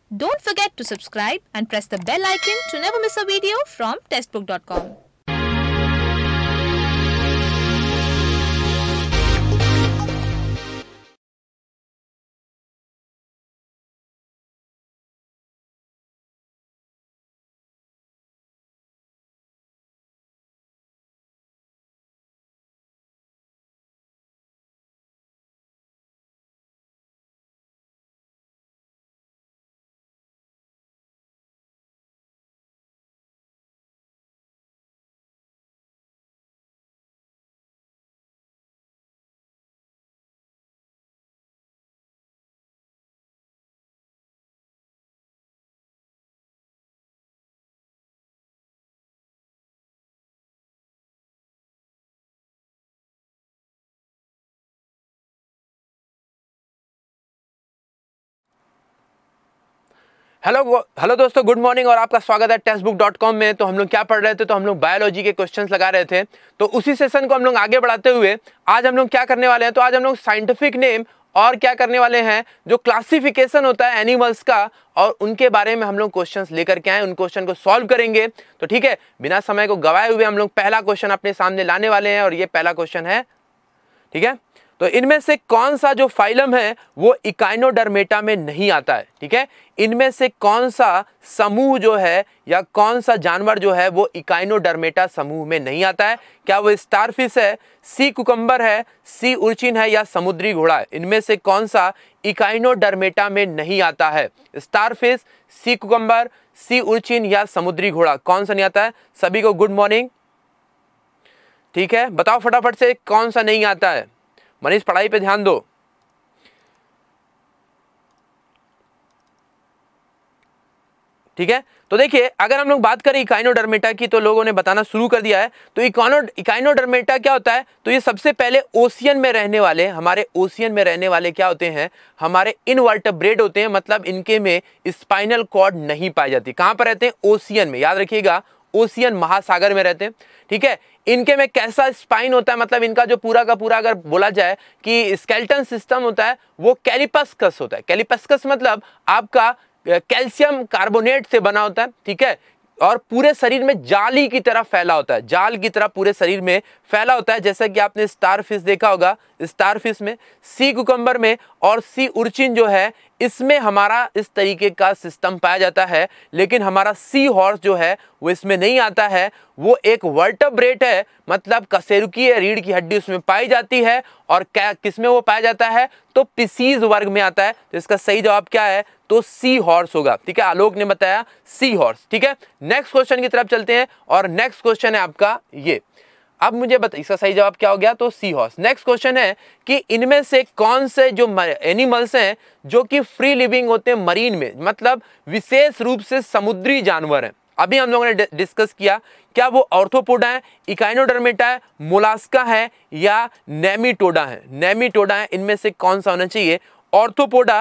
Don't forget to subscribe and press the bell icon to never miss a video from testbook.com. Hello दोस्तों, good morning और आपका स्वागत है टेस्टबुक.com में। तो हम लोग क्या पढ़ रहे थे, तो हम लोग बायोलॉजी के क्वेश्चंस लगा रहे थे। तो उसी सेशन को हम लोग आगे बढ़ाते हुए आज हम लोग क्या करने वाले हैं, तो आज हम लोग साइंटिफिक नेम और क्या करने वाले हैं, जो क्लासिफिकेशन होता है एनिमल्स का, और उनके बारे में हम लोग क्वेश्चंस लेकर के आए, उन क्वेश्चन को सॉल्व करेंगे। तो ठीक है, बिना समय को गवाए हुए हम लोग पहला क्वेश्चन अपने सामने लाने वाले हैं, और ये पहला क्वेश्चन है। ठीक है, तो इनमें से कौन सा जो फाइलम है वो इकाइनोडर्मेटा में नहीं आता है। ठीक है, इनमें से कौन सा समूह जो है या कौन सा जानवर जो है वो इकाइनोडर्मेटा समूह में नहीं आता है। क्या वो स्टारफिश है, सी कुकम्बर है, सी उर्चिन है या समुद्री घोड़ा है। इनमें से कौन सा इकाइनोडर्मेटा में नहीं आता है। स्टारफिश, सी कुकम्बर, सी उर्चिन या समुद्री घोड़ा, कौन सा नहीं आता है। सभी को गुड मॉर्निंग। ठीक है, बताओ फटाफट से कौन सा नहीं आता है। मनीष, पढ़ाई पे ध्यान दो। ठीक है, तो देखिए अगर हम लोग बात करें इकाइनोडर्मेटा की, तो लोगों ने बताना शुरू कर दिया है। तो इकाइनोडर्मेटा क्या होता है, तो ये सबसे पहले ओशियन में रहने वाले, हमारे ओशियन में रहने वाले क्या होते हैं, हमारे इनवर्टेब्रेट होते हैं। मतलब इनके में स्पाइनल कॉर्ड नहीं पाई जाती। कहां पर रहते हैं, ओशियन में। याद रखिएगा, ओशियन महासागर में रहते हैं। ठीक है, इनके में कैसा स्पाइन होता है, मतलब इनका जो पूरा का पूरा अगर बोला जाए कि स्केलेटन सिस्टम होता है वो कैलिपस्कस होता है। कैलिपस्कस मतलब आपका कैल्शियम कार्बोनेट से बना होता है। ठीक है, और पूरे शरीर में जाली की तरह फैला होता है, जाल की तरह पूरे शरीर में फैला होता है। जैसा कि आपने स्टारफिश देखा होगा, स्टारफिश में, सी कुकम्बर में और सी उर्चिन जो है, इसमें हमारा इस तरीके का सिस्टम पाया जाता है। लेकिन हमारा सी हॉर्स जो है वो इसमें नहीं आता है। वो एक वर्टेब्रेट है, मतलब कशेरुकी रीढ़ की हड्डी उसमें पाई जाती है। और क्या किसमें वो पाया जाता है, तो पिसीज वर्ग में आता है। तो इसका सही जवाब क्या है, तो सी हॉर्स होगा। ठीक है, आलोक ने बताया सी हॉर्स। ठीक है, नेक्स्ट क्वेश्चन की तरफ चलते हैं, और नेक्स्ट क्वेश्चन है आपका ये। अब मुझे बताइए इसका सही जवाब क्या हो गया, तो सी हॉर्स। नेक्स्ट क्वेश्चन है कि इनमें से कौन से जो एनिमल्स हैं जो कि फ्री लिविंग होते हैं मरीन में, मतलब विशेष रूप से समुद्री जानवर हैं। अभी हम लोगों ने डिस्कस किया, क्या वो ऑर्थोपोडा है, इकाइनोडर्मेटा है, मोलास्का है या नेमिटोडा है। नेमिटोडा है, इनमें से कौन सा होना चाहिए, ऑर्थोपोडा,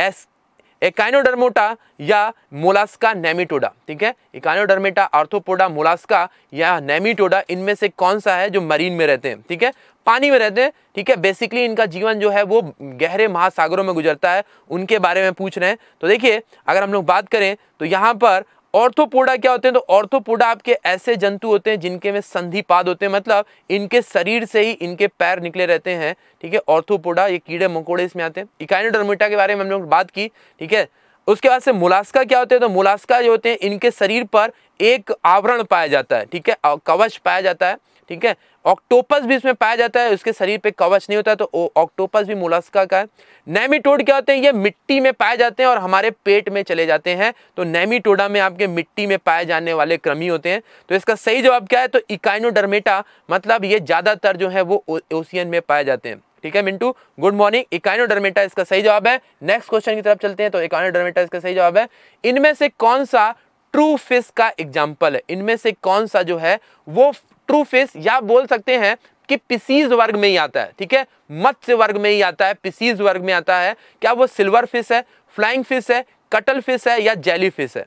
इकाइनोडर्मेटा या मोलास्का, नेमिटोडा। ठीक है, इकाइनोडर्मेटा, आर्थ्रोपोडा, मोलास्का या नेमिटोडा, इनमें से कौन सा है जो मरीन में रहते हैं। ठीक है, पानी में रहते हैं। ठीक है, बेसिकली इनका जीवन जो है वो गहरे महासागरों में गुजरता है, उनके बारे में पूछ रहे हैं। तो देखिए अगर हम लोग बात करें तो यहाँ पर ऑर्थोपोडा क्या होते हैं, तो ऑर्थोपोडा आपके ऐसे जंतु होते हैं जिनके में संधिपाद होते हैं, मतलब इनके शरीर से ही इनके पैर निकले रहते हैं। ठीक है, ऑर्थोपोडा, ये कीड़े मकोड़े इसमें आते हैं। इकाइनोडर्मेटा के बारे में हम लोग बात की। ठीक है, उसके बाद से मोलास्का क्या होते हैं, तो मोलास्का जो होते हैं इनके शरीर पर एक आवरण पाया जाता है। ठीक है, कवच पाया जाता है। ठीक है, ऑक्टोपस भी इसमें पाया जाता है, उसके शरीर पे कवच नहीं होता है, तो ऑक्टोपस भी मोलास्का का है। नेमिटोड क्या होते हैं, ये मिट्टी में पाए जाते हैं और हमारे पेट में चले जाते हैं। तो नेमिटोडा में आपके मिट्टी में पाए जाने वाले कृमि होते हैं। तो इसका सही जवाब क्या है, तो इकाइनोडर्मेटा, मतलब ये ज्यादातर जो है वो ओशियन में पाए जाते हैं। ठीक है मिंटू, गुड मॉर्निंग। इकाइनोडर्मेटा इसका सही जवाब है। नेक्स्ट क्वेश्चन की तरफ चलते हैं, तो इकाइनोडर्मेटा इसका सही जवाब है। इनमें से कौन सा ट्रू फिश का एग्जाम्पल है, इनमें से कौन सा जो है वो ट्रू फिश, या बोल सकते हैं कि पिसीज वर्ग में ही आता है। ठीक है, मत्स्य वर्ग में ही आता है, पिसीज वर्ग में आता है। क्या वो सिल्वर फिश है, फ्लाइंग फिश है, कटल फिश है या जेली फिश है।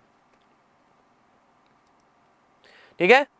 ठीक है,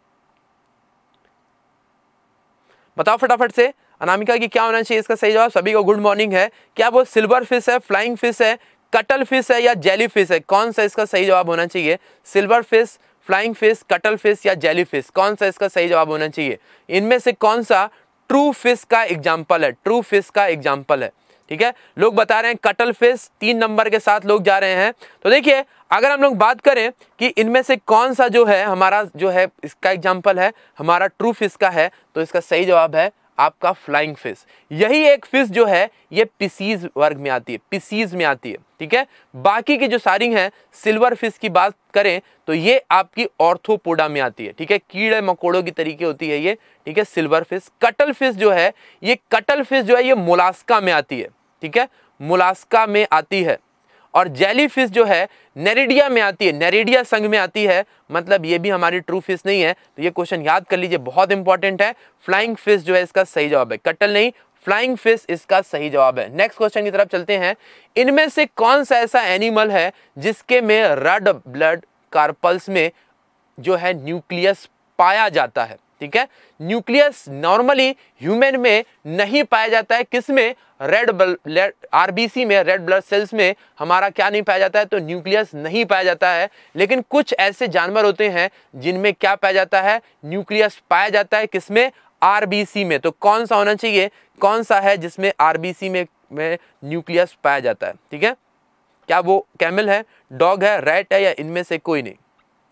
बताओ फटाफट से अनामिका की क्या होना चाहिए इसका सही जवाब। सभी को गुड मॉर्निंग है। क्या वो सिल्वर फिश है, फ्लाइंग फिश है, कटल फिश है या जेली फिश है, कौन सा इसका सही जवाब होना चाहिए? Silver fish, flying fish, cuttle fish या जेली फिश, कौन सा इसका सही जवाब होना चाहिए? इनमें से कौन सा ट्रू फिश का एग्जाम्पल है? ट्रू फिश का एग्जाम्पल है। ठीक है, लोग बता रहे हैं कटल फिश, 3 नंबर के साथ लोग जा रहे हैं। तो देखिए, अगर हम लोग बात करें कि इनमें से कौन सा जो है हमारा जो है इसका एग्जाम्पल है, हमारा ट्रू फिश का है, तो इसका सही जवाब है आपका फ्लाइंग फिश। यही एक फिश जो है ये पिसीज वर्ग में आती है, पिसीज में आती है। ठीक है, बाकी की जो सारी हैं, सिल्वर फिश की बात करें तो ये आपकी ऑर्थोपोडा में आती है। ठीक है, कीड़े मकोड़ों की तरीके होती है ये। ठीक है, सिल्वर फिश। कटल फिश जो है, ये कटल फिश जो है ये मोलास्का में आती है। ठीक है, मोलास्का में आती है। और जेली फिश जो है नेरिडिया में आती है, नेरिडिया संघ में आती है, मतलब ये भी हमारी ट्रू फिश नहीं है। तो ये क्वेश्चन याद कर लीजिए, बहुत इंपॉर्टेंट है। फ्लाइंग फिश जो है इसका सही जवाब है, कटल नहीं, फ्लाइंग फिश इसका सही जवाब है। नेक्स्ट क्वेश्चन की तरफ चलते हैं। इनमें से कौन सा ऐसा एनिमल है जिसके में रेड ब्लड कार्पल्स में जो है न्यूक्लियस पाया जाता है? ठीक है, न्यूक्लियस नॉर्मली ह्यूमन में नहीं पाया जाता है। किसमें? रेड ब्लड आरबीसी में, रेड ब्लड सेल्स में हमारा क्या नहीं पाया जाता है? तो न्यूक्लियस नहीं पाया जाता है। लेकिन कुछ ऐसे जानवर होते हैं जिनमें क्या पाया जाता है? न्यूक्लियस पाया जाता है। किसमें? आरबीसी में। तो कौन सा होना चाहिए? कौन सा है जिसमें आरबीसी में न्यूक्लियस पाया जाता है? ठीक है, क्या वो कैमल है, डॉग है, रैट है या इनमें से कोई नहीं?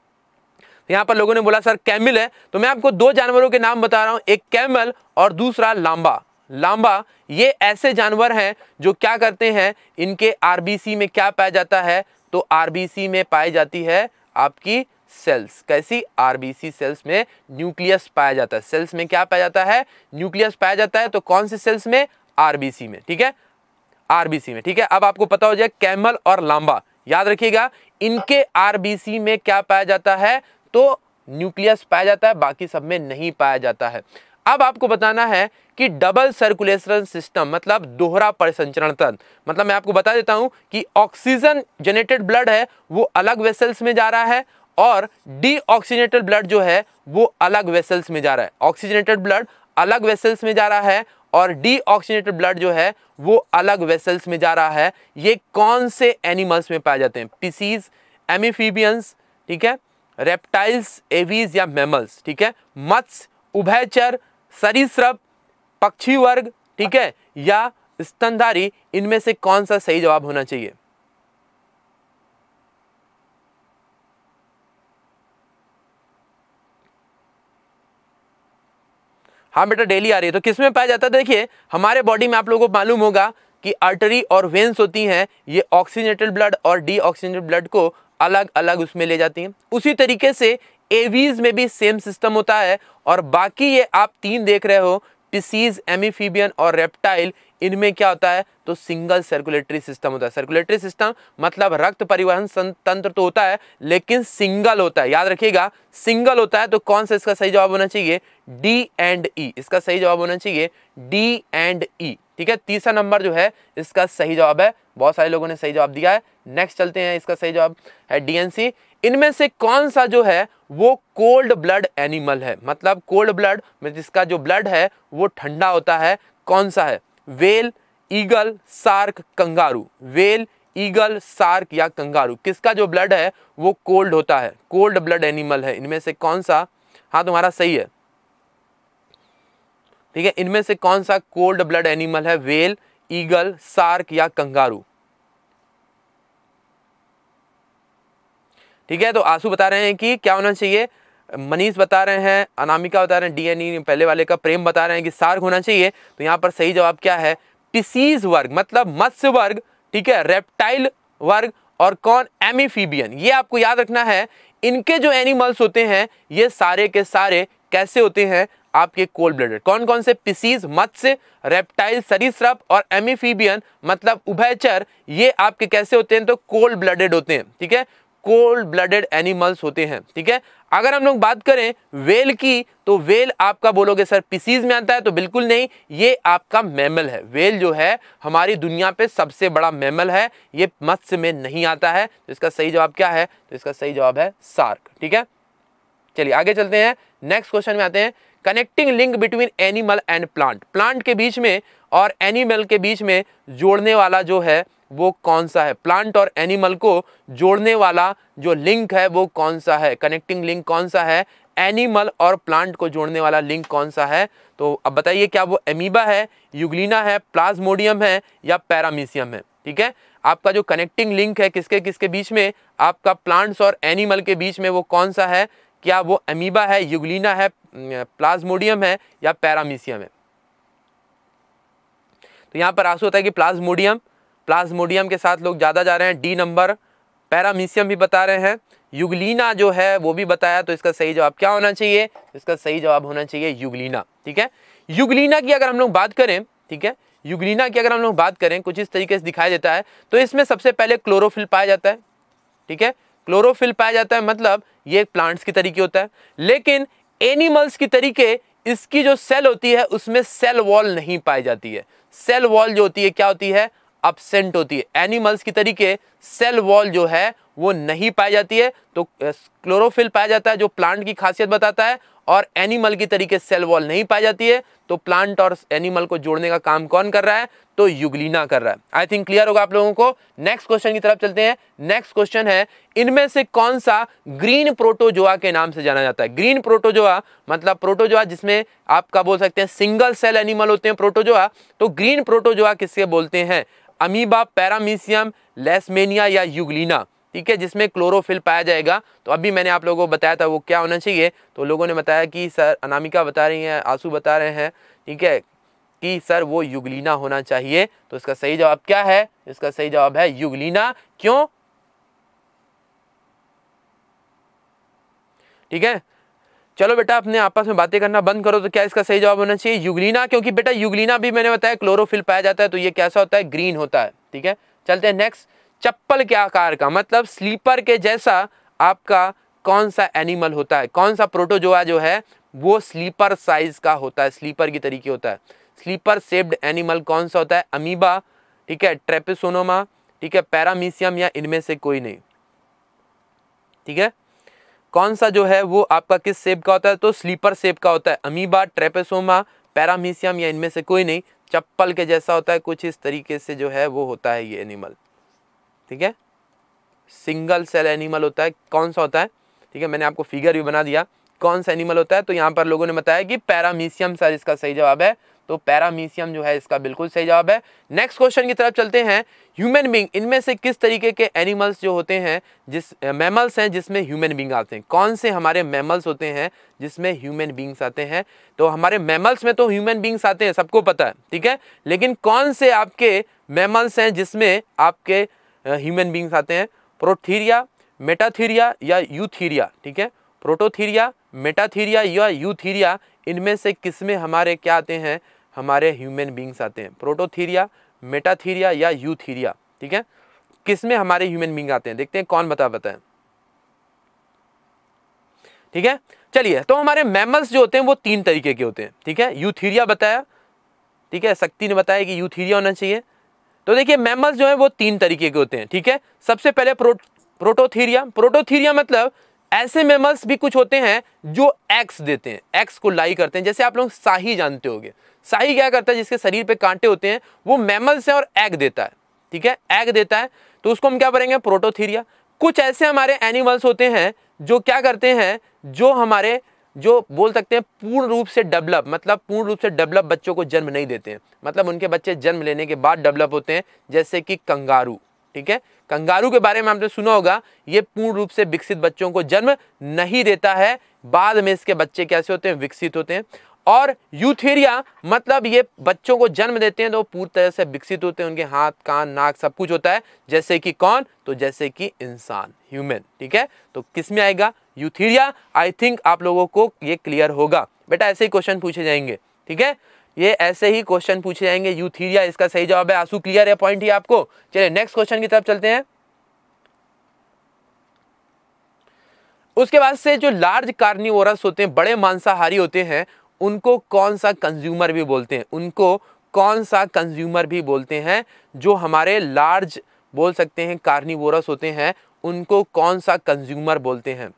यहाँ पर लोगों ने बोला सर कैमल है, तो मैं आपको 2 जानवरों के नाम बता रहा हूं, एक कैमल और दूसरा लांबा। लांबा ये ऐसे जानवर हैं जो क्या करते हैं, इनके आरबीसी में क्या पाया जाता है? तो आरबीसी में पाई जाती है आपकी सेल्स। कैसी? आरबीसी सेल्स में न्यूक्लियस पाया जाता है। सेल्स में क्या पाया जाता है? न्यूक्लियस पाया जाता है। तो कौन सी सेल्स में? आरबीसी में। ठीक है, आरबीसी में। ठीक है, अब आपको पता हो जाए कैमल और लांबा, याद रखिएगा, इनके आरबीसी में क्या पाया जाता है? तो न्यूक्लियस पाया जाता है, बाकी सब में नहीं पाया जाता है। अब आपको बताना है कि डबल सर्कुलेशन सिस्टम मतलब दोहरा परिसंचरण तंत्र, मतलब मैं आपको बता देता हूं कि ऑक्सीजन जेनेटेड ब्लड है वो अलग वेसल्स में जा रहा है और डीऑक्सीजनेटेड ब्लड जो है वो अलग वेसल्स में जा रहा है। ऑक्सीजनेटेड ब्लड अलग वेसल्स में जा रहा है और डीऑक्सीजनेटेड ब्लड जो है वो अलग वेसल्स में जा रहा है। ये कौन से एनिमल्स में पाए जाते हैं? पिसीज, एम्फीबियंस, ठीक है, रेप्टाइल्स, एवीज या मैमल्स। ठीक है, मत्स्य, उभयचर, सरीसृप, पक्षी वर्ग, ठीक है, या स्तनधारी, इनमें से कौन सा सही जवाब होना चाहिए? हाँ बेटा डेली आ रही है। तो किसमें पाया जाता है? देखिए हमारे बॉडी में आप लोगों को मालूम होगा कि आर्टरी और वेन्स होती हैं, ये ऑक्सीजनेटेड ब्लड और डीऑक्सीजनेटेड ब्लड को अलग अलग उसमें ले जाती हैं। उसी तरीके से एवीज में भी सेम सिस्टम होता है। और बाकी ये आप 3 देख रहे हो, पिसीज, एम्फीबियन और रेप्टाइल, इनमें क्या होता है? तो सिंगल सर्कुलेटरी सिस्टम होता है। सर्कुलेटरी सिस्टम मतलब रक्त परिवहन तंत्र तो होता है लेकिन सिंगल होता है, याद रखिएगा, सिंगल होता है। तो कौन सा इसका सही जवाब होना चाहिए? डी एंड ई, इसका सही जवाब होना चाहिए डी एंड ई। ठीक है, तीसरा नंबर जो है इसका सही जवाब है। बहुत सारे लोगों ने सही जवाब दिया है। नेक्स्ट चलते हैं, इसका सही जवाब है डीएनसी। इनमें से कौन सा जो है वो कोल्ड ब्लड एनिमल है? मतलब कोल्ड ब्लड में जिसका जो ब्लड है वो ठंडा होता है, कौन सा है? Whale, eagle, shark, kangaroo. Whale, eagle, shark या कंगारू, किसका जो ब्लड है वो कोल्ड होता है? कोल्ड ब्लड एनिमल है। इनमें से कौन सा? हाँ तुम्हारा सही है। ठीक है, इनमें से कौन सा कोल्ड ब्लड एनिमल है? वेल, ईगल, शार्क या कंगारू। ठीक है, तो आंसू बता रहे हैं कि क्या होना चाहिए, मनीष बता रहे हैं, अनामिका बता रहे हैं डीएनई पहले वाले का, प्रेम बता रहे हैं कि शार्क होना चाहिए। तो यहाँ पर सही जवाब क्या है? पिसीज वर्ग मतलब मत्स्य वर्ग, ठीक है, रेप्टाइल वर्ग और कौन? एम्फीबियन। ये आपको याद रखना है। इनके जो एनिमल्स होते हैं ये सारे के सारे कैसे होते हैं? आपके कोल्ड ब्लडेड। कौन कौन से? पिसीज, मत्स्य, रेप्टाइल, सरीसृप और एम्फीबियन मतलब उभयचर, ये आपके कैसे होते हैं? तो कोल्ड ब्लडेड होते हैं। ठीक है, कोल्ड ब्लडेड एनिमल्स होते हैं। ठीक है, अगर हम लोग बात करें वेल की, तो वेल आपका बोलोगे सर पिसीज में आता है, तो बिल्कुल नहीं, ये आपका मैमल है। वेल जो है हमारी दुनिया पे सबसे बड़ा मैमल है, ये मत्स्य में नहीं आता है। तो इसका सही जवाब क्या है? तो इसका सही जवाब है शार्क। ठीक है, चलिए आगे चलते हैं, नेक्स्ट क्वेश्चन में आते हैं। Connecting link between animal and plant, plant के बीच में और एनिमल के बीच में जोड़ने वाला जो है वो कौन सा है, प्लांट और एनिमल को जोड़ने वाला जो लिंक है वो कौन सा है, कनेक्टिंग लिंक कौन सा है, एनिमल और प्लांट को जोड़ने वाला लिंक कौन सा है। तो अब बताइए क्या वो एमीबा है, यूग्लिना है, प्लाज्मोडियम है या पैरामीशियम है। ठीक है, आपका जो कनेक्टिंग लिंक है किसके किसके बीच में, आपका प्लांट्स और एनिमल के बीच में, वो कौन सा है, क्या वो एमीबा है, यूग्लिना है, प्लाज्मोडियम है या पैरामीशियम है। तो यहाँ पर आंसू होता है कि प्लाज्मोडियम, प्लाज्मोडियम के साथ लोग ज़्यादा जा रहे हैं, डी नंबर। पैरामीशियम भी बता रहे हैं, यूग्लिना जो है वो भी बताया। तो इसका सही जवाब क्या होना चाहिए, इसका सही जवाब होना चाहिए यूग्लिना। ठीक है, यूग्लिना की अगर हम लोग बात करें, ठीक है, यूग्लिना की अगर हम लोग बात करें कुछ इस तरीके से दिखाई देता है। तो इसमें सबसे पहले क्लोरोफिल पाया जाता है। ठीक है, क्लोरोफिल पाया जाता है, मतलब ये प्लांट्स की तरीके होता है। लेकिन एनिमल्स की तरीके इसकी जो सेल होती है उसमें सेल वॉल नहीं पाई जाती है। सेल वॉल जो होती है क्या होती है, अब्सेंट होती है। एनिमल्स की तरीके सेल वॉल जो है वो नहीं पाई जाती है। तो क्लोरोफिल पाया जाता है जो प्लांट की खासियत बताता है, और एनिमल की तरीके सेल वॉल नहीं पाई जाती है। तो प्लांट और एनिमल को जोड़ने का काम कौन कर रहा है, तो यूग्लिना कर रहा है। आई थिंक क्लियर होगा आप लोगों को। नेक्स्ट क्वेश्चन की तरफ चलते हैं। नेक्स्ट क्वेश्चन है, इनमें से कौन सा ग्रीन प्रोटोजोआ के नाम से जाना जाता है। ग्रीन प्रोटोजोआ मतलब प्रोटोजोआ जिसमें आपका बोल सकते हैं सिंगल सेल एनिमल होते हैं प्रोटोजोआ। तो ग्रीन प्रोटोजोआ किससे बोलते हैं, अमीबा, पैरामीशियम, लेशमेनिया या यूग्लिना। ठीक है, जिसमें क्लोरोफिल पाया जाएगा। तो अभी मैंने आप लोगों को बताया था वो क्या होना चाहिए। तो लोगों ने बताया कि सर, अनामिका बता रही हैं, आंसू बता रहे हैं, ठीक है, कि सर वो यूग्लिना होना चाहिए। तो इसका सही जवाब क्या है, इसका सही जवाब है यूग्लिना। क्यों, ठीक है, चलो बेटा अपने आपस में बातें करना बंद करो। तो क्या इसका सही जवाब होना चाहिए यूग्लिना, क्योंकि बेटा यूग्लिना भी मैंने बताया क्लोरोफिल पाया जाता है। तो ये कैसा होता है, ग्रीन होता है। ठीक है, चलते हैं नेक्स्ट। चप्पल के आकार का मतलब स्लीपर के जैसा आपका कौन सा एनिमल होता है, कौन सा प्रोटोजोआ जो है वो स्लीपर साइज का होता है, स्लीपर की तरीके होता है। स्लीपर शेप्ड एनिमल कौन सा होता है, अमीबा, ठीक है, ट्रेपेसोनोमा, ठीक है, पैरामीशियम या इनमें से कोई नहीं। ठीक है, कौन सा जो है वो आपका किस शेप का होता है, तो स्लीपर शेप का होता है। अमीबा, ट्रेपेसोमा, पैरामीशियम या इनमें से कोई नहीं। चप्पल के जैसा होता है, कुछ इस तरीके से जो है वो होता है ये एनिमल। ठीक है, सिंगल सेल एनिमल होता है। कौन सा होता है, ठीक है, मैंने आपको फिगर भी बना दिया कौन सा एनिमल होता है। तो यहाँ पर लोगों ने बताया कि पैरामीशियम सर इसका सही जवाब है। तो पैरामीशियम जो है इसका बिल्कुल सही जवाब है। नेक्स्ट क्वेश्चन की तरफ चलते हैं। ह्यूमन बीइंग, इनमें से किस तरीके के एनिमल्स जो होते हैं, जिस मैमल्स हैं जिसमें ह्यूमन बीइंग आते हैं। कौन से हमारे मैमल्स होते हैं जिसमें ह्यूमन बीइंग्स आते हैं। तो हमारे मैमल्स में तो ह्यूमन बीइंग्स आते हैं, सबको पता है। ठीक है, लेकिन कौन से आपके मैमल्स हैं जिसमें आपके ह्यूमन बीइंग्स आते हैं। प्रोथीरिया, मेटाथीरिया या यूथीरिया। ठीक है, प्रोटोथीरिया, मेटाथीरिया या यूथीरिया, इनमें से किसमें हमारे क्या आते हैं, हमारे ह्यूमन बीइंग्स आते हैं। प्रोटोथीरिया, मेटाथीरिया या यूथीरिया। ठीक है, किसमें हमारे ह्यूमन बीइंग आते हैं, देखते हैं कौन बताएं। ठीक है, चलिए, तो हमारे मैमल्स जो होते हैं वो 3 तरीके के होते हैं। ठीक है, यूथीरिया बताया, ठीक है, शक्ति ने बताया कि यूथीरिया होना चाहिए। तो देखिए मैमल्स जो है वो 3 तरीके के होते हैं। ठीक है, सबसे पहले प्रोटोथीरिया। प्रोटोथीरिया मतलब ऐसे मैमल्स भी कुछ होते हैं जो एग्स देते हैं, एग्स को लाई करते हैं। जैसे आप लोग शाही जानते होंगे, शाही क्या करता है, जिसके शरीर पे कांटे होते हैं, वो मैमल्स है और एग देता है। ठीक है, एग देता है, तो उसको हम क्या करेंगे, प्रोटोथीरिया। कुछ ऐसे हमारे एनिमल्स होते हैं जो क्या करते हैं, जो हमारे जो बोल सकते हैं पूर्ण रूप से डेवलप, मतलब पूर्ण रूप से डेवलप बच्चों को जन्म नहीं देते हैं, मतलब उनके बच्चे जन्म लेने के बाद डेवलप होते हैं, जैसे कि कंगारू। ठीक है, कंगारू के बारे में आपने सुना होगा, ये पूर्ण रूप से विकसित बच्चों को जन्म नहीं देता है, बाद में इसके बच्चे कैसे होते हैं, विकसित होते हैं। और यूथेरिया मतलब ये बच्चों को जन्म देते हैं तो पूरी तरह से विकसित होते हैं, उनके हाथ, कान, नाक सब कुछ होता है, जैसे कि कौन, तो जैसे कि इंसान, ह्यूमन। ठीक है, तो किस में आएगा, यूथेरिया। आई थिंक आप लोगों को ये क्लियर होगा। बेटा ऐसे ही क्वेश्चन पूछे जाएंगे। ठीक है, ये ऐसे ही क्वेश्चन पूछे जाएंगे। यूथेरिया इसका सही जवाब है। आंसू क्लियर है, पॉइंट ही आपको। चलिए नेक्स्ट क्वेश्चन की तरफ चलते हैं। उसके बाद से जो लार्ज कार्निवोरस होते हैं, बड़े मांसाहारी होते हैं, उनको कौन सा कंज्यूमर भी बोलते हैं, उनको कौन सा कंज्यूमर भी बोलते हैं। जो हमारे लार्ज बोल सकते हैं कार्निवोरस होते हैं, उनको कौन सा कंज्यूमर बोलते हैं।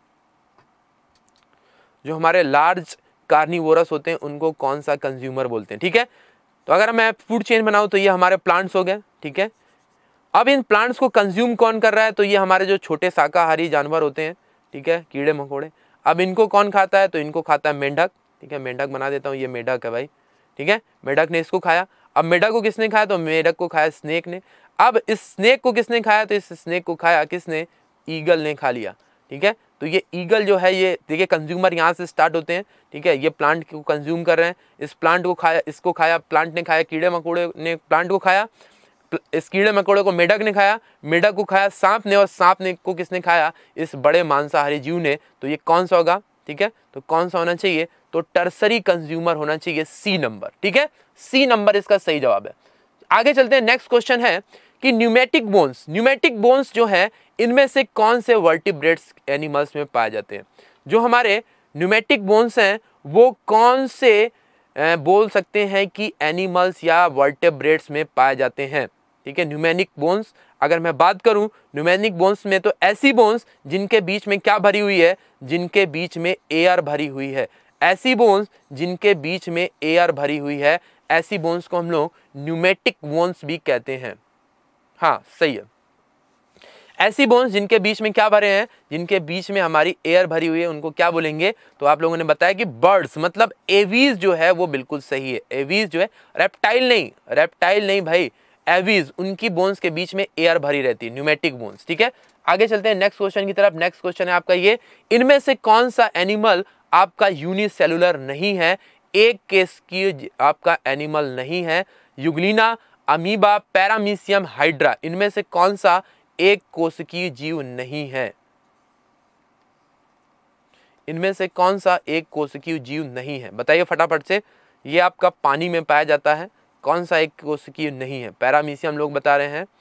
जो हमारे लार्ज कार्निवोरस होते हैं उनको कौन सा कंज्यूमर बोलते हैं। ठीक है, तो अगर मैं फूड चेन बनाऊं तो ये हमारे प्लांट्स हो गए। ठीक है, अब इन प्लांट्स को कंज्यूम कौन कर रहा है, तो ये हमारे जो छोटे शाकाहारी जानवर होते हैं, ठीक है, कीड़े मकोड़े। अब इनको कौन खाता है, तो इनको खाता है मेंढक, ठीक है, मेंढक बना देता हूँ, ये मेंढक है भाई, ठीक है, मेंढक ने इसको खाया। अब मेंढक को किसने खाया, तो मेंढक को खाया स्नेक ने। अब इस स्नेक को किसने खाया, तो इस स्नेक को खाया किसने, ईगल ने खा लिया, ठीक है। तो ये ईगल जो है, ये देखिए कंज्यूमर यहाँ से स्टार्ट होते हैं, ठीक है, ये प्लांट को कंज्यूम कर रहे हैं, इस प्लांट को खाया, इसको खाया, प्लांट ने खाया, कीड़े मकोड़े ने प्लांट को खाया, इस कीड़े मकोड़े को मेंढक ने खाया, मेंढक को खाया सांप ने, और सांप ने को किसने खाया, इस बड़े मांसाहारी जीव ने। तो ये कौन सा होगा, ठीक है, तो कौन सा होना चाहिए, तो टर्सरी कंज्यूमर होना चाहिए, सी नंबर, ठीक है, सी नंबर इसका सही जवाब है। आगे चलते हैं, नेक्स्ट क्वेश्चन है कि न्यूमेटिक बोन्स जो है इनमें से कौन से वर्टिब्रेट्स एनिमल्स में पाए जाते हैं। जो हमारे न्यूमेटिक बोन्स हैं वो कौन से बोल सकते हैं कि एनिमल्स या वर्टिब्रेट्स में पाए जाते हैं, ठीक है। न्यूमेटिक बोन्स अगर मैं बात करूं, न्यूमेटिक बोन्स में तो ऐसी बोन्स जिनके बीच में क्या भरी हुई है, जिनके बीच में एयर भरी हुई है, ऐसी बोन्स जिनके बीच में एयर भरी हुई है, ऐसी बोन्स को हम लोग न्यूमेटिक बोन्स भी कहते हैं। हाँ सही है, ऐसी बोन्स जिनके बीच में क्या भरे हैं, जिनके बीच में हमारी एयर भरी हुई है, उनको क्या बोलेंगे, तो आप लोगों ने बताया कि बर्ड्स, मतलब एवीज जो है वो बिल्कुल सही है। एवीज जो है, रेप्टाइल नहीं भाई, एवीज, उनकी बोन्स के बीच में एयर भरी रहती है, न्यूमेटिक बोन्स, ठीक है। आगे चलते हैं नेक्स्ट क्वेश्चन की तरफ। नेक्स्ट क्वेश्चन है आपका ये, इनमें से कौन सा एनिमल आपका यूनिसेलुलर नहीं है, एक केस की आपका एनिमल नहीं है। युग्लिना, अमीबा, पैरामीशियम, हाइड्रा, इनमें से कौन सा एक कोशिकीय जीव नहीं है, इनमें से कौन सा एक कोशिकीय जीव नहीं है, बताइए फटाफट से। ये आपका पानी में पाया जाता है, कौन सा एक कोशिकीय नहीं है, पैरामीशियम लोग बता रहे हैं,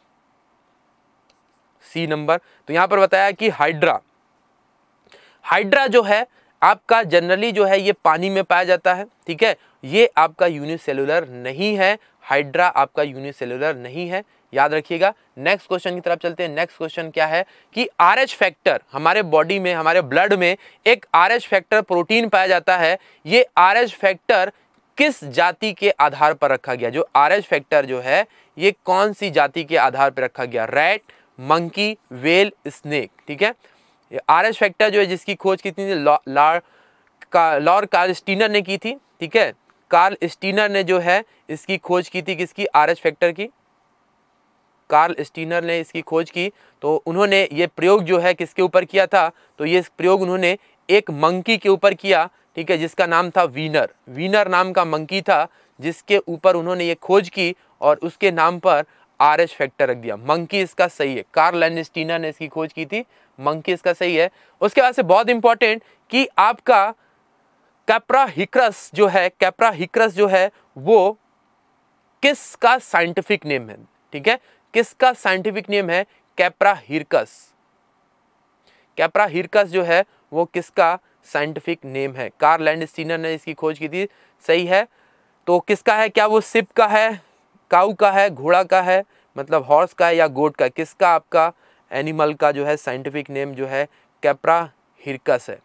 सी नंबर। तो यहां पर बताया कि हाइड्रा जो है आपका जनरली जो है ये पानी में पाया जाता है, ठीक है, ये आपका यूनिसेलुलर नहीं है, हाइड्रा आपका यूनिसेलुलर नहीं है, याद रखिएगा। नेक्स्ट क्वेश्चन की तरफ चलते हैं। नेक्स्ट क्वेश्चन क्या है कि आरएच फैक्टर, हमारे बॉडी में, हमारे ब्लड में एक आरएच फैक्टर प्रोटीन पाया जाता है, ये आरएच फैक्टर किस जाति के आधार पर रखा गया, जो आरएच फैक्टर जो है ये कौन सी जाति के आधार पर रखा गया, रैट, मंकी, वेल, स्नेक, ठीक है। आरएच फैक्टर जो है जिसकी खोज कितनी थी, लॉर्ड कार्ल स्टीनर ने की थी, ठीक है, कार्ल स्टीनर ने जो है इसकी खोज की थी, किसकी, आरएच फैक्टर की, कार्ल स्टीनर ने इसकी खोज की। तो उन्होंने ये प्रयोग जो है किसके ऊपर किया था, तो ये प्रयोग उन्होंने एक मंकी के ऊपर किया, ठीक है, जिसका नाम था वीनर नाम का मंकी था, जिसके ऊपर उन्होंने ये खोज की और उसके नाम पर आरएच फैक्टर रख दिया। मंकी इसका सही है, कार्ल स्टीनर ने इसकी खोज की थी, मंकी इसका सही है। उसके बाद से बहुत इंपॉर्टेंट कि आपका कैप्राहिक्रस जो है वो किसका साइंटिफिक नेम है, ठीक है, किसका साइंटिफिक नेम है, कैप्राहिक्रस जो है वो किसका साइंटिफिक नेम है, कार्ल स्टीनर ने इसकी खोज की थी, सही है। तो किसका है, क्या वो सिप का है, काऊ का है, घोड़ा का है, मतलब हॉर्स का है, या गोट का, किसका आपका एनिमल का जो है साइंटिफिक नेम जो है कैप्राहिक्रस है,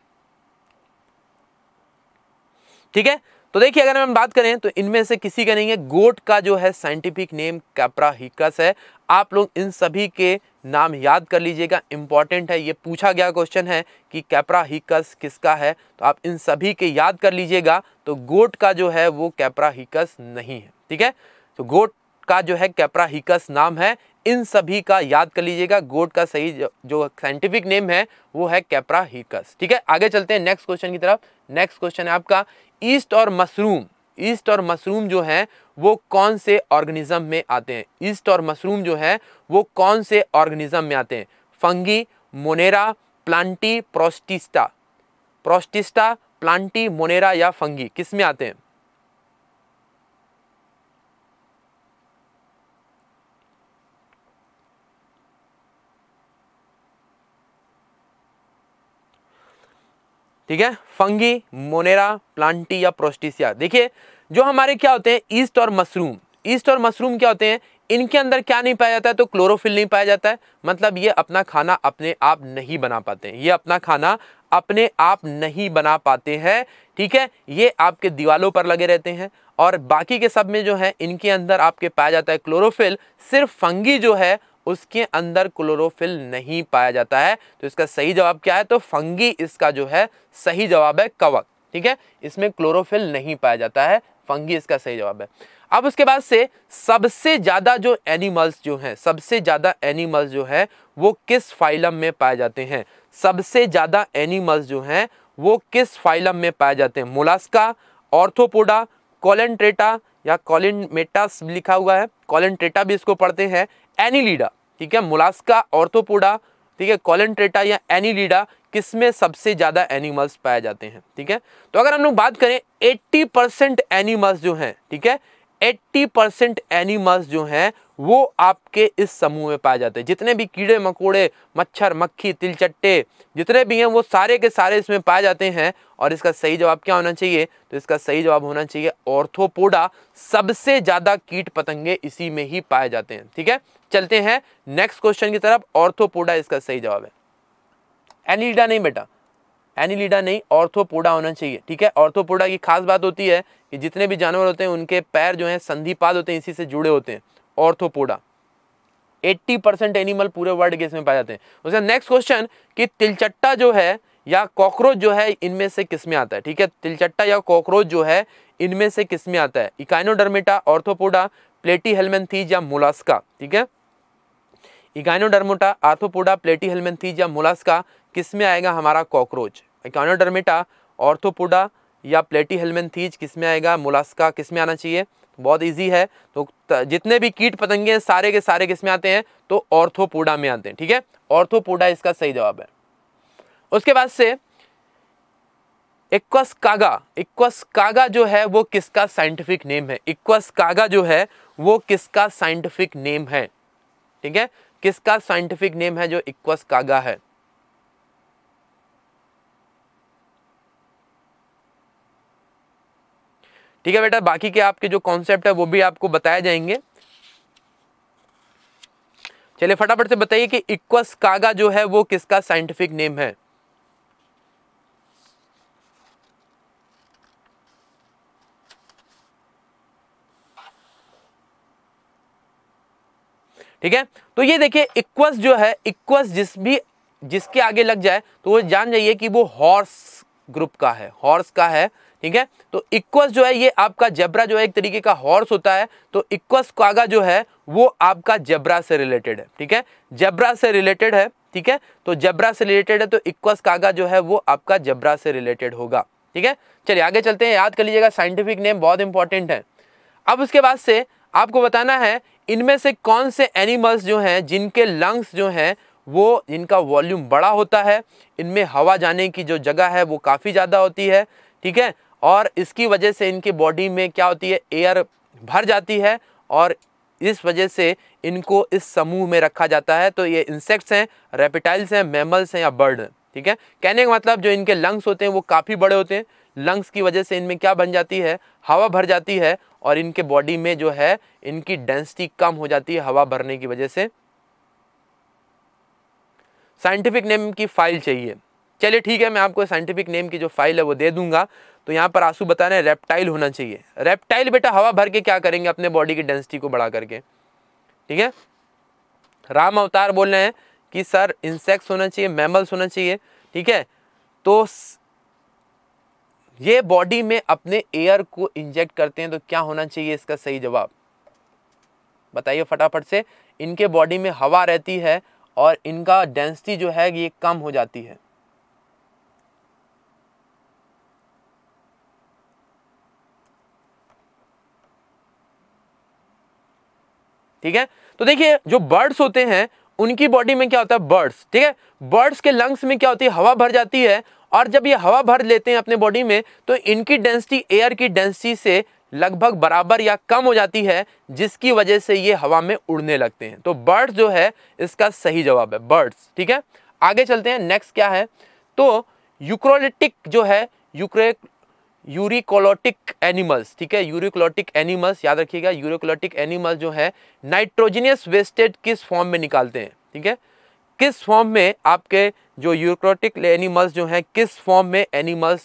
ठीक है। तो देखिए अगर हम बात करें तो इनमें से किसी का नहीं है, गोट का जो है साइंटिफिक नेम कैप्राहिक्रस है। आप लोग इन सभी के नाम याद कर लीजिएगा, इंपॉर्टेंट है, ये पूछा गया क्वेश्चन है कि कैप्राहिक्रस किसका है, तो आप इन सभी के याद कर लीजिएगा। तो गोट का जो है वो कैप्राहिक्रस नहीं है, ठीक है, तो गोट का जो है कैप्राहिक्रस नाम है, इन सभी का याद कर लीजिएगा। गोट का सही जो साइंटिफिक नेम है वो है कैप्राहिक्रस, ठीक है। आगे चलते हैं नेक्स्ट क्वेश्चन की तरफ। नेक्स्ट क्वेश्चन है आपका, ईस्ट और मशरूम जो है वो कौन से ऑर्गेनिज्म में आते हैं, ईस्ट और मशरूम जो है वो कौन से ऑर्गेनिज्म में आते हैं, fungi, Monera, Plantae, Protista, Plantae, Monera या फंगी, किस में आते हैं। ठीक है, फंगी, मोनेरा, प्लांटी या प्रोस्टिसिया। देखिए जो हमारे क्या होते हैं ईस्ट और मशरूम क्या होते हैं, इनके अंदर क्या नहीं पाया जाता है, तो क्लोरोफिल नहीं पाया जाता है, मतलब ये अपना खाना अपने आप नहीं बना पाते हैं, ये अपना खाना अपने आप नहीं बना पाते हैं, ठीक है, ये आपके दीवालों पर लगे रहते हैं और बाकी के सब में जो है इनके अंदर आपके पाया जाता है क्लोरोफिल। सिर्फ फंगी जो है उसके अंदर क्लोरोफिल नहीं पाया जाता है। तो इसका सही जवाब क्या है? तो फंगी इसका जो है सही जवाब है, कवक। ठीक है, इसमें क्लोरोफिल नहीं पाया जाता है, फंगी इसका सही जवाब है। अब उसके बाद से सबसे ज्यादा जो एनिमल्स जो हैं, सबसे ज्यादा एनिमल्स जो है वो किस फाइलम में पाए जाते हैं? सबसे ज्यादा एनिमल्स जो हैं वो किस फाइलम में पाए जाते हैं? मोलास्का, ऑर्थोपोडा, कोलेंट्रेटा या कोलिनमेटास लिखा हुआ है, कोलेंट्रेटा भी इसको पढ़ते हैं, एनिलीडा। ठीक है, मोलास्का, ऑर्थोपोडा, ठीक है, कोलेंट्रेटा या एनिलीडा, किसमें सबसे ज्यादा एनिमल्स पाए जाते हैं? ठीक है, तो अगर हम लोग बात करें 80% एनिमल्स जो हैं, ठीक है, 80% एनिमल्स जो हैं वो आपके इस समूह में पाए जाते हैं। जितने भी कीड़े मकोड़े, मच्छर, मक्खी, तिलचट्टे जितने भी हैं वो सारे के सारे इसमें पाए जाते हैं। और इसका सही जवाब क्या होना चाहिए? तो इसका सही जवाब होना चाहिए ऑर्थोपोडा। सबसे ज्यादा कीट पतंगे इसी में ही पाए जाते हैं। ठीक है, चलते हैं नेक्स्ट क्वेश्चन की तरफ। ऑर्थोपोडा इसका सही जवाब है, एनिलीडा नहीं बेटा, एनिलीडा नहीं, ऑर्थोपोडा होना चाहिए। ठीक है, ऑर्थोपोडा की खास बात होती है कि जितने भी जानवर होते हैं उनके पैर जो हैं संधिपाद होते हैं, इसी से जुड़े होते हैं। ऑर्थोपोडा 80% एनिमल पूरे वर्ल्ड के इसमें पाए जाते हैं। उसका नेक्स्ट क्वेश्चन कि तिलचट्टा जो है या कॉकरोच जो है इनमें से किस में आता है? ठीक है, तिलचट्टा या कॉकरोच जो है इनमें से किस में आता है? इकाइनोडर्मेटा, ऑर्थोपोडा, प्लेटीहेल्मिन्थीज या मोलास्का। ठीक है, इकाइनोडर्मेटा, आर्थोपोडा, प्लेटीहेल्मिन्थीज या मोलास्का, किस में आएगा हमारा कॉकरोच? इकाइनोडर्मेटा, ऑर्थोपोडा या प्लेटीहेल्मिन्थीज किस में आएगा? मोलास्का किस में आना चाहिए? बहुत इजी है। तो जितने भी कीट पतंगे हैं सारे के सारे किस में आते हैं? तो ऑर्थोपोडा में आते हैं। ठीक है, ऑर्थोपोडा इसका सही जवाब है। उसके बाद से इक्वस कागा, इक्वस कागा जो है वो किसका साइंटिफिक नेम है? इक्वस कागा जो है वो किसका साइंटिफिक नेम है? ठीक है, किसका साइंटिफिक नेम है जो इक्वस कागा है? ठीक है बेटा, बाकी के आपके जो कॉन्सेप्ट है वो भी आपको बताए जाएंगे। चलिए फटाफट से बताइए कि इक्वस कागा जो है वो किसका साइंटिफिक नेम है? ठीक है, तो ये देखिए इक्वस जो है, इक्वस जिसके आगे लग जाए तो वो जान जाइए कि वो हॉर्स ग्रुप का है, हॉर्स का है। ठीक है, तो इक्वस जो है ये आपका जेब्रा जो है एक तरीके का हॉर्स होता है। तो इक्वस कागा जो है वो आपका जेब्रा से रिलेटेड है। ठीक है, जेब्रा से रिलेटेड है। ठीक है, तो जेब्रा से रिलेटेड है तो इक्वस कागा जो है वो आपका जेब्रा से रिलेटेड होगा। ठीक है, चलिए आगे चलते हैं। याद कर लीजिएगा, साइंटिफिक नेम बहुत इंपॉर्टेंट है। अब उसके बाद से आपको बताना है इनमें से कौन से एनिमल्स जो हैं जिनके लंग्स जो हैं वो जिनका वॉल्यूम बड़ा होता है, इनमें हवा जाने की जो जगह है वो काफ़ी ज़्यादा होती है। ठीक है, और इसकी वजह से इनकी बॉडी में क्या होती है? एयर भर जाती है और इस वजह से इनको इस समूह में रखा जाता है। तो ये इंसेक्ट्स हैं, रेप्टाइल्स हैं, मैमल्स हैं या बर्ड हैं। ठीक है, कहने का मतलब जो इनके लंग्स होते हैं वो काफ़ी बड़े होते हैं। लंग्स की वजह से इनमें क्या बन जाती है? हवा भर जाती है और इनके बॉडी में जो है इनकी डेंसिटी कम हो जाती है हवा भरने की वजह से। साइंटिफिक नेम की फाइल चाहिए। चलिए ठीक है, मैं आपको साइंटिफिक नेम की जो फाइल है वो दे दूंगा। तो यहाँ पर आंसू बता रहे हैं रेप्टाइल होना चाहिए। रेप्टाइल बेटा हवा भर के क्या करेंगे? अपने बॉडी की डेंसिटी को बढ़ा करके। ठीक है, राम अवतार बोल रहे हैं कि सर इंसेक्ट्स होना चाहिए, मैमल्स होना चाहिए। ठीक है, तो ये बॉडी में अपने एयर को इंजेक्ट करते हैं तो क्या होना चाहिए इसका सही जवाब? बताइए फटाफट से। इनके बॉडी में हवा रहती है और इनका डेंसिटी जो है ये कम हो जाती है। ठीक है, तो देखिए जो बर्ड्स होते हैं उनकी बॉडी में क्या होता है? बर्ड्स, ठीक है, बर्ड्स के लंग्स में क्या होती है? हवा भर जाती है और जब ये हवा भर लेते हैं अपने बॉडी में तो इनकी डेंसिटी एयर की डेंसिटी से लगभग बराबर या कम हो जाती है, जिसकी वजह से ये हवा में उड़ने लगते हैं। तो बर्ड्स जो है इसका सही जवाब है, बर्ड्स। ठीक है, आगे चलते हैं। नेक्स्ट क्या है? तो यूक्रोलिटिक जो है, यूरिकोलोटिक एनिमल्स। ठीक है, यूरिकोलोटिक एनिमल्स याद रखिएगा। यूरिकोलोटिक एनिमल्स जो है नाइट्रोजनियस वेस्टेज किस फॉर्म में निकालते हैं? ठीक है, किस फॉर्म में आपके जो यूरिकोलोटिक एनिमल्स जो हैं किस फॉर्म में एनिमल्स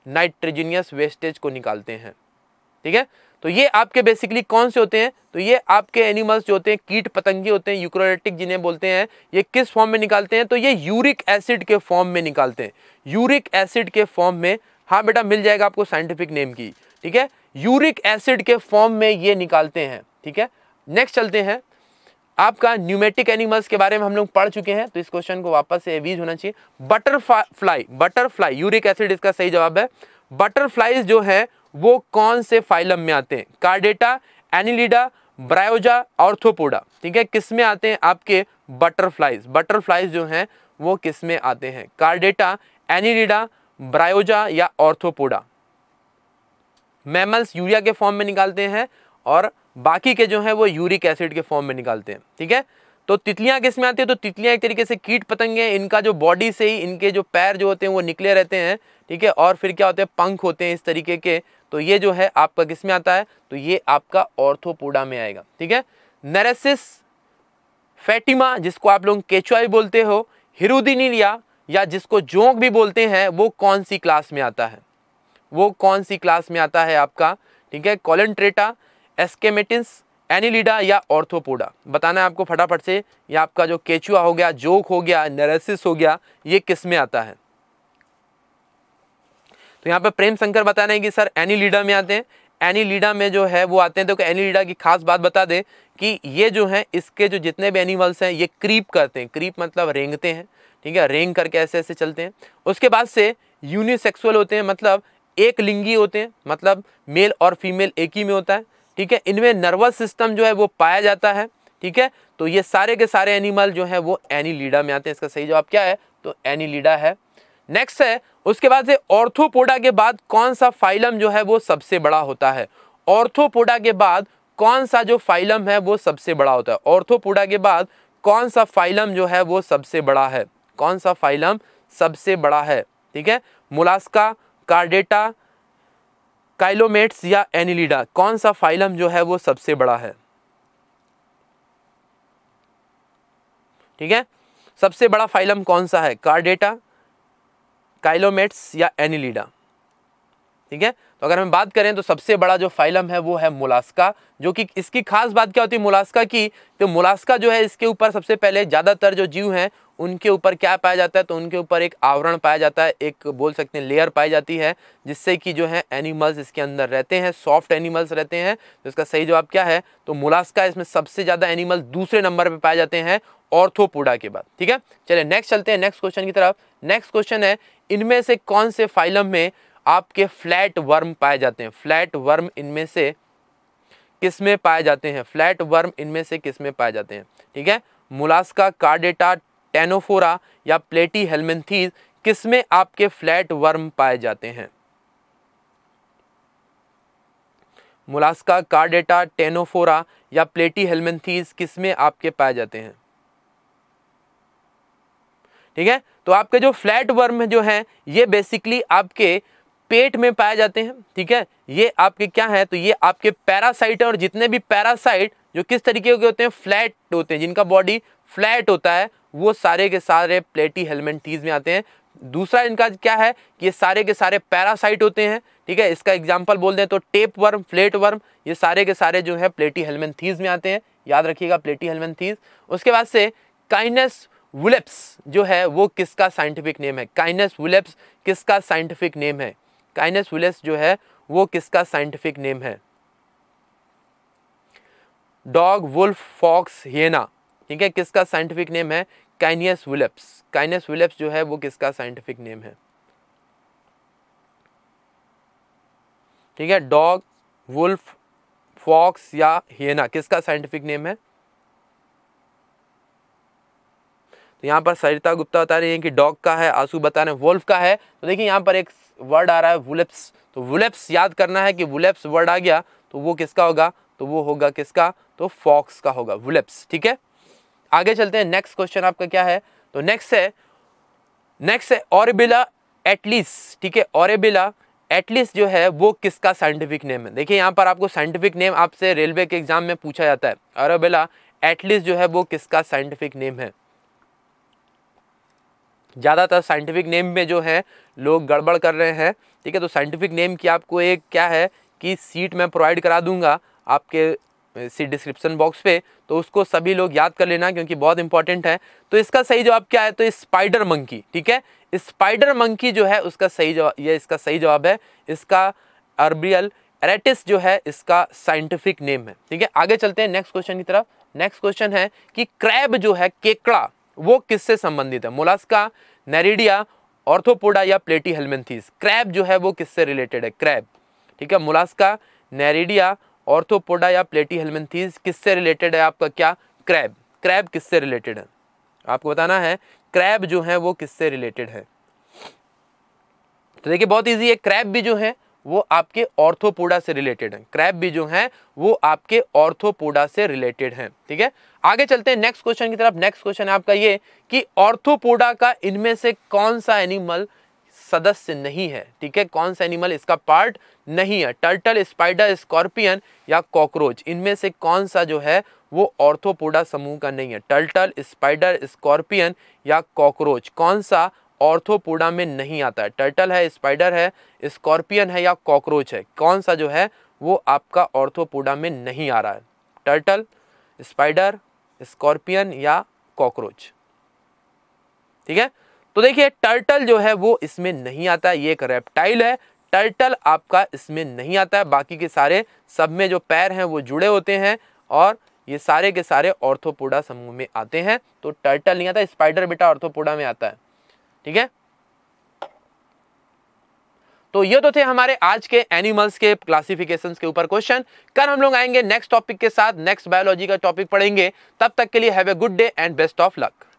नाइट्रोजनियस वेस्टेज को निकालते हैं। ठीक है, तो ये आपके बेसिकली कौन से होते हैं, तो ये आपके एनिमल्स जो होते हैं, कीट पतंगे होते हैं, यूकैरियोटिक जिन्हें बोलते हैं, ये किस फॉर्म में निकालते हैं, तो ये यूरिक एसिड के फॉर्म में निकालते हैं, यूरिक एसिड के फॉर्म में। हाँ बेटा, मिल जाएगा आपको साइंटिफिक नेम की। ठीक है, यूरिक एसिड के फॉर्म में ये निकालते हैं। ठीक है, नेक्स्ट चलते हैं, आपका न्यूमेटिक एनिमल्स के बारे में हम लोग पढ़ चुके हैं, तो इस क्वेश्चन को वापस से रिवीज होना चाहिए। बटरफ्लाई यूरिक एसिड इसका सही जवाब है। बटरफ्लाईज जो है वो कौन से फाइलम में आते हैं, कार्डेटा, एनिलिडा, ब्रायोजा, ऑर्थोपोडा। ठीक है, किस में आते हैं आपके बटरफ्लाईज जो हैं वो किस में आते हैं, कार्डेटा, एनिलिडा, ब्रायोजा या ऑर्थोपोडा। मैमल्स यूरिया के फॉर्म में निकालते हैं और बाकी के जो है वो यूरिक एसिड के फॉर्म में निकालते हैं। ठीक है, तो तितलियां किस में आती है, तो तितलियां एक तरीके से कीट पतंगे, इनका जो बॉडी से ही इनके जो पैर जो होते हैं वो निकले रहते हैं। ठीक है, और फिर क्या होते हैं, पंख होते हैं इस तरीके के, तो ये जो है आपका किस में आता है, तो ये आपका ऑर्थोपोडा में आएगा। ठीक है, नेरेसिस फैटिमा जिसको आप लोग केचुआ भी बोलते हो, हिरुदिनिया या जिसको जोंक भी बोलते हैं, वो कौन सी क्लास में आता है, वो कौन सी क्लास में आता है आपका। ठीक है, कोलेंट्रेटा, एस्केमेटिस, एनिलिडा या ऑर्थोपोडा, बताना है आपको फटाफट से। ये आपका जो केचुआ हो गया, जोक हो गया, नेरेसिस हो गया, ये किस में आता है, तो यहाँ पे प्रेम शंकर बता रहे हैं कि सर एनिलिडा में आते हैं। एनिलिडा में जो है वो आते हैं, तो एनिलिडा की खास बात बता दें कि ये जो है इसके जो जितने भी एनिमल्स हैं ये क्रीप करते हैं, क्रीप मतलब रेंगते हैं। ठीक है, रेंग करके ऐसे ऐसे चलते हैं। उसके बाद से यूनिसेक्सुअल होते हैं, मतलब एक लिंगी होते हैं, मतलब मेल और फीमेल एक ही में होता है। ठीक है, इनमें नर्वस सिस्टम जो है वो पाया जाता है। ठीक है, तो ये सारे के सारे एनिमल जो है वो एनिलिडा में आते हैं। इसका सही जवाब क्या है, तो एनिलिडा है। नेक्स्ट है, उसके बाद से ऑर्थोपोडा के बाद कौन सा फाइलम जो है वो सबसे बड़ा होता है, ऑर्थोपोडा के बाद कौन सा जो फाइलम है वो सबसे बड़ा होता है, ऑर्थोपोडा के बाद कौन सा फाइलम जो है वो सबसे बड़ा है, कौन सा फाइलम सबसे बड़ा है। ठीक है, मोलास्का, कार्डेटा, काइलोमेट्स या एनिलिडा, कौन सा फाइलम जो है वो सबसे बड़ा है। ठीक है, सबसे बड़ा फाइलम कौन सा है, कार्डेटा, काइलोमेट्स या एनिलिडा। ठीक है, तो अगर हम बात करें तो सबसे बड़ा जो फाइलम है वो है मोलास्का, जो कि इसकी खास बात क्या होती है मोलास्का की, तो मोलास्का जो है इसके ऊपर सबसे पहले ज़्यादातर जो जीव हैं उनके ऊपर क्या पाया जाता है, तो उनके ऊपर एक आवरण पाया जाता है, एक बोल सकते हैं लेयर पाई जाती है, जिससे कि जो है एनिमल्स इसके अंदर रहते हैं, सॉफ्ट एनिमल्स रहते हैं। तो इसका सही जवाब क्या है, तो मोलास्का, इसमें सबसे ज़्यादा एनिमल दूसरे नंबर पर पाए जाते हैं ऑर्थोपोडा के बाद। ठीक है, चलिए नेक्स्ट चलते हैं नेक्स्ट क्वेश्चन की तरफ। नेक्स्ट क्वेश्चन है, इनमें से कौन से फाइलम में आपके फ्लैट वर्म पाए जाते हैं, फ्लैट वर्म इनमें से किस में पाए जाते हैं, फ्लैट वर्म इनमें से किस में पाए जाते हैं। ठीक है, मोलास्का, कार्डेटा, टेनोफोरा या प्लेटीहेल्मिन्थीज, किस में आपके फ्लैट वर्म पाए जाते हैं, मोलास्का, कार्डेटा, टेनोफोरा या प्लेटीहेल्मिन्थीज, किस में आपके पाए जाते हैं। ठीक है, तो आपके जो फ्लैट वर्म जो हैं ये बेसिकली आपके पेट में पाए जाते हैं। ठीक है, ये आपके क्या है, तो ये आपके पैरासाइट है, और जितने भी पैरासाइट जो किस तरीके के होते हैं, फ्लैट होते हैं, जिनका बॉडी फ्लैट होता है, वो सारे के सारे प्लेटीहेल्मिन्थीज में आते हैं। दूसरा इनका क्या है कि ये सारे के सारे पैरासाइट होते हैं। ठीक है, इसका एग्जाम्पल बोल दें तो टेप वर्म, फ्लैट वर्म, ये सारे के सारे जो है प्लेटीहेल्मिन्थीज में आते हैं, याद रखिएगा प्लेटीहेल्मिन्थीज। उसके बाद से काइनस वुलेप्स जो है वो किसका साइंटिफिक नेम है, काइनस वुलेप्स किसका साइंटिफिक नेम है, काइनस वुलेप्स जो है वो किसका साइंटिफिक नेम है, डॉग, वुल्फ, फॉक्स, हियना। ठीक है, किसका साइंटिफिक नेम है, काइनियस वुलेप्स, काइनस वुलेप्स जो है वो किसका साइंटिफिक नेम है। ठीक है, डॉग, वुल्फ, फॉक्स या हियना, किसका साइंटिफिक नेम है। तो यहाँ पर सरिता गुप्ता बता रही है कि डॉग का है, आंसू बता रहे हैं वुल्फ का है। तो देखिए यहाँ पर एक वर्ड आ रहा है वुलेप्स, तो वुलेप्स याद करना है कि वुलेप्स वर्ड आ गया तो वो किसका होगा, तो वो होगा किसका, तो फॉक्स का होगा, वुलेप्स। ठीक है, आगे चलते हैं। नेक्स्ट क्वेश्चन आपका क्या है, तो नेक्स्ट है ऑरेबिला एटलिस। ठीक है, ऑरेबिला एटलिस जो है वो किसका साइंटिफिक नेम है। देखिए यहाँ पर आपको साइंटिफिक नेम आपसे रेलवे के एग्जाम में पूछा जाता है, ऑरेबिला एटलिस जो है वो किसका साइंटिफिक नेम है। ज़्यादातर साइंटिफिक नेम में जो है लोग गड़बड़ कर रहे हैं, ठीक है। तो साइंटिफिक नेम की आपको एक क्या है कि सीट मैं प्रोवाइड करा दूंगा आपके सी डिस्क्रिप्शन बॉक्स पे, तो उसको सभी लोग याद कर लेना क्योंकि बहुत इंपॉर्टेंट है। तो इसका सही जवाब क्या है, तो स्पाइडर मंकी, ठीक है। स्पाइडर मंकी जो है उसका सही जवाब, ये इसका सही जवाब है। इसका अर्बियल एरेटिस जो है इसका साइंटिफिक नेम है, ठीक है। आगे चलते हैं नेक्स्ट क्वेश्चन की तरफ। नेक्स्ट क्वेश्चन है कि क्रैब जो है, केकड़ा, वो किससे संबंधित है? मोलास्का, नेरिडिया, ऑर्थोपोडा या प्लेटीहेल्मिन्थीज? क्रैब जो है वो किससे रिलेटेड है? क्रैब, ठीक है। मोलास्का, नेरिडिया, ऑर्थोपोडा या प्लेटीहेल्मिन्थीज किससे रिलेटेड है आपका क्या? क्रैब। क्रैब किससे रिलेटेड है आपको बताना है। क्रैब जो है वो किससे रिलेटेड है? तो देखिए बहुत इजी है, क्रैब भी जो है वो आपके ऑर्थोपोडा से रिलेटेड है। क्रैब भी जो है वो आपके ऑर्थोपोडा से रिलेटेड है, ठीक है। आगे चलते हैं नेक्स्ट क्वेश्चन की तरफ। नेक्स्ट क्वेश्चन है आपका ये कि ऑर्थोपोडा का इनमें से कौन सा एनिमल सदस्य नहीं है, ठीक है। कौन सा एनिमल इसका पार्ट नहीं है? टर्टल, स्पाइडर, स्कॉर्पियन या कॉकरोच? इनमें से कौन सा जो है वो ऑर्थोपोडा समूह का नहीं है? टर्टल, स्पाइडर, स्कॉर्पियन या कॉकरोच? कौन सा ऑर्थोपोडा में नहीं आता है? टर्टल है, स्पाइडर है, स्कॉर्पियन है या कॉकरोच है? कौन सा जो है वो आपका ऑर्थोपोडा में नहीं आ रहा है? टर्टल, स्पाइडर, स्कॉर्पियन या कॉकरोच, ठीक है। तो देखिए टर्टल जो है वो इसमें नहीं आता है, ये एक रेप्टाइल है। टर्टल आपका इसमें नहीं आता है, बाकी के सारे सब में जो पैर हैं वो जुड़े होते हैं और ये सारे के सारे ऑर्थोपोडा समूह में आते हैं। तो टर्टल नहीं आता, स्पाइडर बेटा ऑर्थोपोडा में आता है, ठीक है। तो ये तो थे हमारे आज के एनिमल्स के क्लासिफिकेशंस के ऊपर क्वेश्चन। कल हम लोग आएंगे नेक्स्ट टॉपिक के साथ, नेक्स्ट बायोलॉजी का टॉपिक पढ़ेंगे। तब तक के लिए have a good day and best of luck.